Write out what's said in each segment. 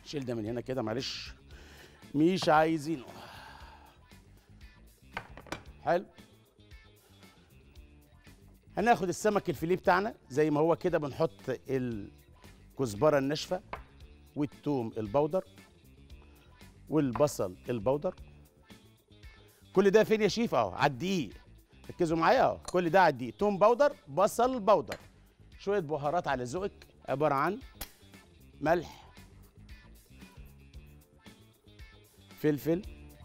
شيل ده من هنا كده معلش، مش عايزينه. حلو. هناخد السمك الفيليه بتاعنا زي ما هو كده، بنحط الكزبره الناشفه والثوم البودر والبصل البودر. كل ده فين يا شيف؟ اهو على الدقيق، ركزوا معايا اهو، كل ده على الدقيق، ثوم بودر، بصل بودر، شويه بهارات على ذوقك عباره عن ملح، فلفل،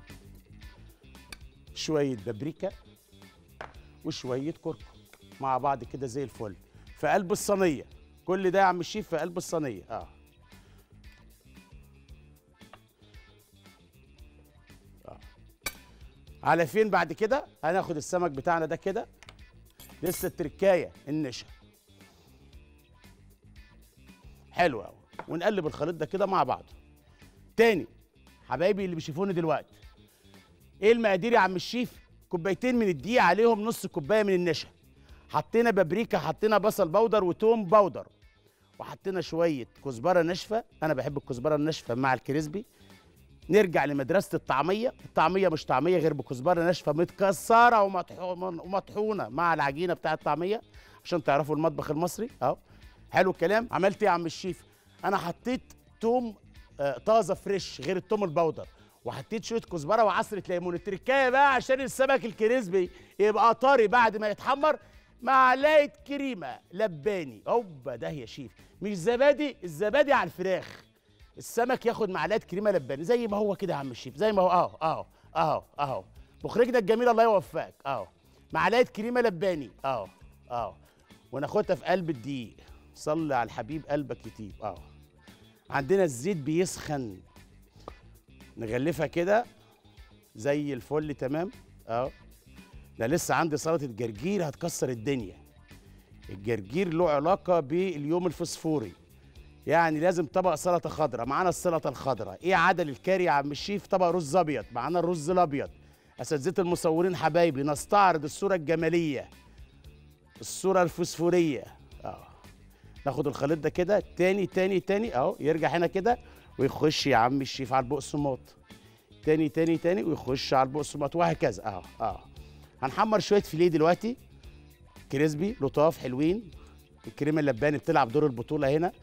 شويه بابريكا، وشويه كركم مع بعض كده زي الفل في قلب الصينيه. كل ده يا عم الشيف في قلب الصينيه على فين بعد كده؟ هناخد السمك بتاعنا ده كده، لسه التركايه النشا. حلو قوي. ونقلب الخليط ده كده مع بعضه. تاني حبايبي اللي بيشوفوني دلوقتي، ايه المقادير يا عم الشيف؟ كوبايتين من الدقيق، عليهم نص كوبايه من النشا، حطينا بابريكا، حطينا بصل بودر وتوم بودر، وحطينا شويه كزبره ناشفه، انا بحب الكزبره الناشفه مع الكريسبي. نرجع لمدرسه الطعميه، الطعميه مش طعميه غير بكزبره ناشفه متكسره ومطحونه مع العجينه بتاع الطعميه، عشان تعرفوا المطبخ المصري اهو. حلو الكلام. عملت ايه يا عم الشيف؟ انا حطيت توم طازه فريش غير التوم البودر، وحطيت شويه كزبره وعصره ليمون. التركايه بقى عشان السمك الكريسبي يبقى طري بعد ما يتحمر، معلقه كريمه لباني. هوبا ده يا شيف، مش زبادي، الزبادي على الفراخ، السمك ياخد معلقه كريمه لباني زي ما هو كده يا عم الشيف، زي ما هو اهو. مخرجنا الجميل الله يوفقك اهو، معلقه كريمه لباني اهو. وناخدها في قلب الدقيق. صلي على الحبيب قلبك يطيب اهو. عندنا الزيت بيسخن، نغلفها كده زي الفل تمام اهو. ده لسه عندي سلطه جرجير هتكسر الدنيا. الجرجير له علاقه باليوم الفسفوري، يعني لازم طبق سلطه خضراء. معانا السلطه الخضراء. ايه عدل الكاري يا عم الشيف؟ طبق رز ابيض. معانا الرز الابيض. اساتذه المصورين حبايبي، نستعرض الصوره الجماليه، الصوره الفسفوريه ناخد الخليط ده كده تاني تاني تاني اهو، يرجع هنا كده ويخش يا عم الشيف على البقسماط، تاني تاني تاني ويخش على البقسماط، وهكذا اهو. هنحمر شويه فيليه دلوقتي كريسبي لطاف حلوين. الكريمه اللباني بتلعب دور البطوله هنا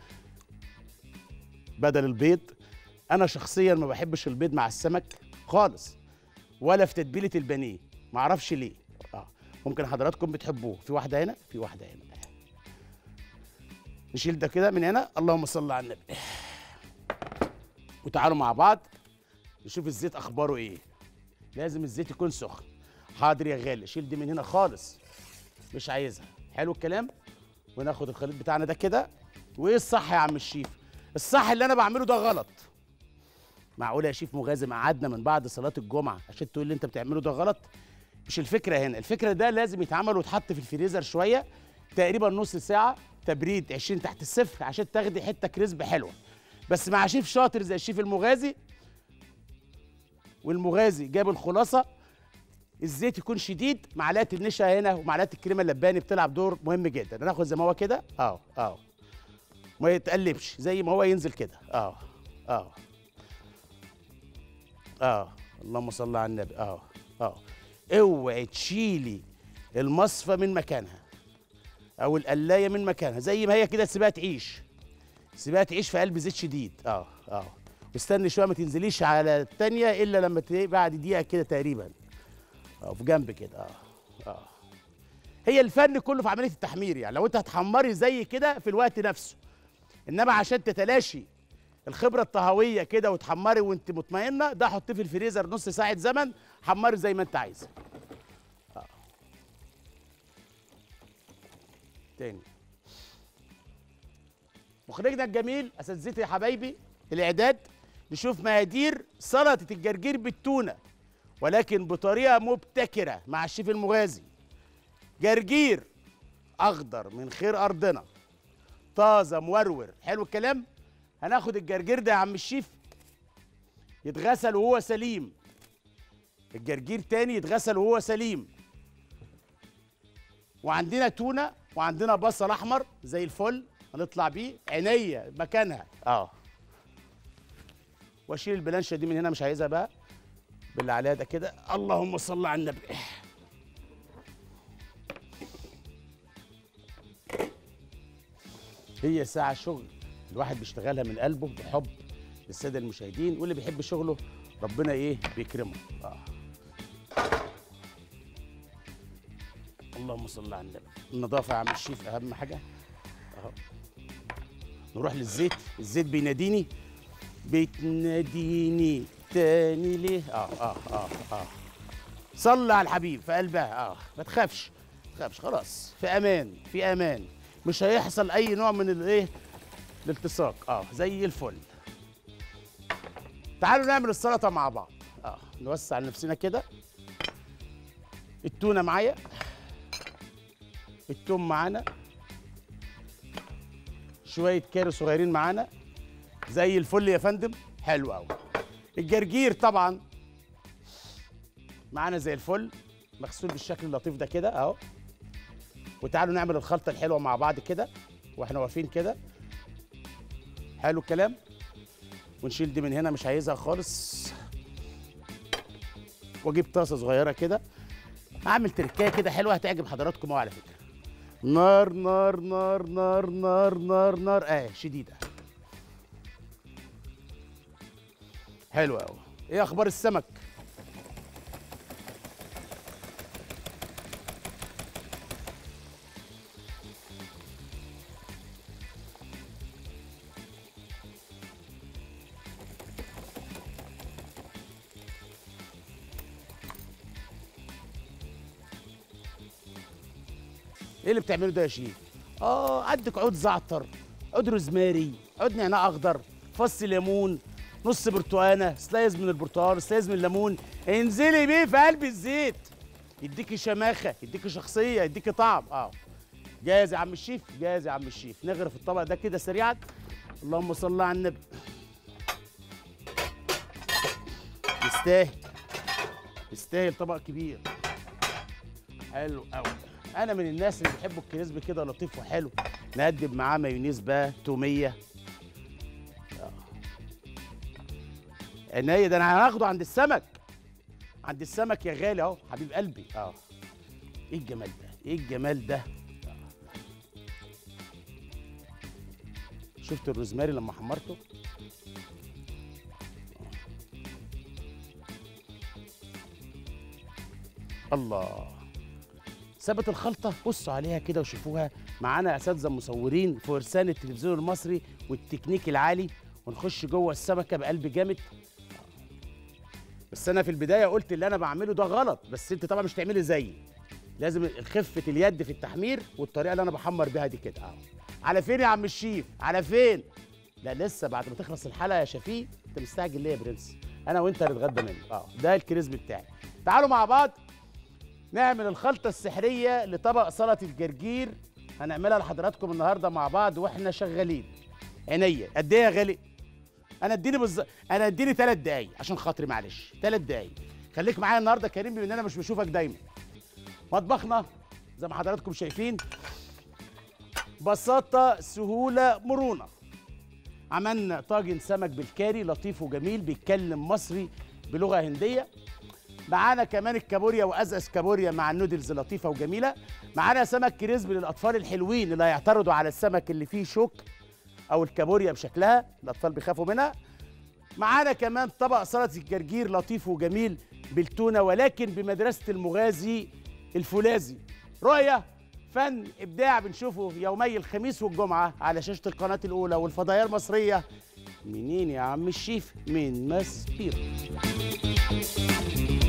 بدل البيض. انا شخصيا ما بحبش البيض مع السمك خالص، ولا في تتبيله البانيه، ما اعرفش ليه. ممكن حضراتكم بتحبوه. في واحده هنا، في واحده هنا. نشيل ده كده من هنا، اللهم صل على النبي. وتعالوا مع بعض نشوف الزيت اخباره ايه. لازم الزيت يكون سخن. حاضر يا غالي، شيل دي من هنا خالص، مش عايزها. حلو الكلام. وناخد الخليط بتاعنا ده كده. وايه الصح يا عم الشيف؟ الصح اللي انا بعمله ده غلط. معقول يا شيف مغازي قعدنا من بعد صلاه الجمعه عشان تقول لي انت بتعمله ده غلط؟ مش الفكره هنا، الفكره ده لازم يتعمل ويتحط في الفريزر شويه، تقريبا نص ساعه تبريد 20 تحت الصفر، عشان تاخدي حته كريسب حلوه. بس مع شيف شاطر زي الشيف المغازي، والمغازي جاب الخلاصه، الزيت يكون شديد، معلقه النشا هنا ومعلقه الكريمه اللباني بتلعب دور مهم جدا. ناخد زي ما هو كده اهو، ما يتقلبش، زي ما هو ينزل كده اهو. اللهم صل على النبي اهو. اوعي تشيلي المصفى من مكانها او القلايه من مكانها، زي ما هي كده سيبها تعيش، سيبها تعيش في قلب زيت شديد واستني شويه، ما تنزليش على التانيه الا لما بعد دقيقه كده تقريبا في جنب كده هي الفن كله في عمليه التحمير. يعني لو انت هتحمري زي كده في الوقت نفسه، انما عشان تتلاشي الخبره الطهويه كده وتحمري وانت مطمئنه، ده حطيه في الفريزر نص ساعه زمن، حمري زي ما انت عايزه. تاني مخرجنا الجميل، اساتذتي يا حبايبي، الاعداد. نشوف مقادير سلطه الجرجير بالتونه، ولكن بطريقه مبتكره مع الشيف المغازي. جرجير اخضر من خير ارضنا، طازه مورور. حلو الكلام. هناخد الجرجير ده يا عم الشيف يتغسل وهو سليم، الجرجير تاني يتغسل وهو سليم. وعندنا تونه وعندنا بصل احمر زي الفل، هنطلع بيه عينيا مكانها واشيل البلانشه دي من هنا، مش عايزها بقى. بالله عليها ده كده، اللهم صل على النبي. هي ساعه شغل الواحد بيشتغلها من قلبه بحب للساده المشاهدين، واللي بيحب شغله ربنا ايه بيكرمه. اللهم صل على النبي. النظافه يا عم الشيف اهم حاجه اهو. نروح للزيت، الزيت بيناديني، بتناديني تاني ليه؟ صلي على الحبيب في قلبها. ما تخافش، ما تخافش، خلاص في امان، في امان، مش هيحصل اي نوع من الايه الالتصاق. زي الفل. تعالوا نعمل السلطه مع بعض. نوسع لنفسنا كده. التونه معايا، التوم معانا، شويه كاري صغيرين معانا، زي الفل يا فندم. حلو قوي. الجرجير طبعا معانا زي الفل، مغسول بالشكل اللطيف ده كده اهو. وتعالوا نعمل الخلطه الحلوه مع بعض كده واحنا واقفين كده. حلو الكلام. ونشيل دي من هنا، مش عايزها خالص. واجيب طاسه صغيره كده، هعمل تركايه كده حلوه هتعجب حضراتكم على فكره. نار نار نار نار نار نار نار شديده. حلو قوي. ايه اخبار السمك؟ ايه اللي بتعمله ده يا شيف؟ عندك عود زعتر، عود روزماري، عود نعناع اخضر، فص ليمون، نص برتقانه، سلايز من البرتقال، سلايز من الليمون، انزلي بيه في قلب الزيت. يديكي شماخه، يديكي شخصيه، يديكي طعم. جاهز يا عم الشيف؟ جاهز يا عم الشيف. نغرف الطبق ده كده سريعا. اللهم صل على النبي. يستاهل، يستاهل طبق كبير. حلو قوي. انا من الناس اللي بيحبوا الكريسبي كده لطيف وحلو. نقدم معاه مايونيز بقى، توميه. عينيا، ده انا هاخده عند السمك، عند السمك يا غالي اهو حبيب قلبي. ايه الجمال ده، ايه الجمال ده. شفت الروزماري لما حمرته؟ الله. سابت الخلطه، بصوا عليها كده وشوفوها. معانا اساتذه مصورين فرسان التلفزيون المصري والتكنيك العالي، ونخش جوه السمكه بقلب جامد. بس انا في البدايه قلت اللي انا بعمله ده غلط، بس انت طبعا مش تعملي زيي. لازم خفه اليد في التحمير، والطريقه اللي انا بحمر بيها دي كده على فين يا عم الشيف؟ على فين؟ لا لسه بعد ما تخلص الحلقه يا شفيق. انت مستعجل ليه يا برنس؟ انا وانت هنتغدى منه. ده الكريسبي بتاعي. تعالوا مع بعض نعمل الخلطه السحريه لطبق سلطه الجرجير. هنعملها لحضراتكم النهارده مع بعض واحنا شغالين. عينيا. قد ايه يا غالي؟ انا اديني 3 دقايق عشان خاطري، معلش 3 دقايق. خليك معايا النهارده يا كريم، بما ان انا مش بشوفك دايما. مطبخنا زي ما حضراتكم شايفين، بساطه سهوله مرونه. عملنا طاجن سمك بالكاري لطيف وجميل، بيتكلم مصري بلغه هنديه. معانا كمان الكابوريا وازأز كابوريا مع النودلز لطيفه وجميله. معانا سمك كريسبي للاطفال الحلوين اللي هيعترضوا على السمك اللي فيه شوك او الكابوريا بشكلها، الاطفال بيخافوا منها. معانا كمان طبق سلطه الجرجير لطيف وجميل بالتونه، ولكن بمدرسه المغازي الفولاذي. رؤيه، فن، ابداع بنشوفه يومي الخميس والجمعه على شاشه القناه الاولى والفضائيه المصريه. منين يا عم الشيف؟ من ماسبيرو.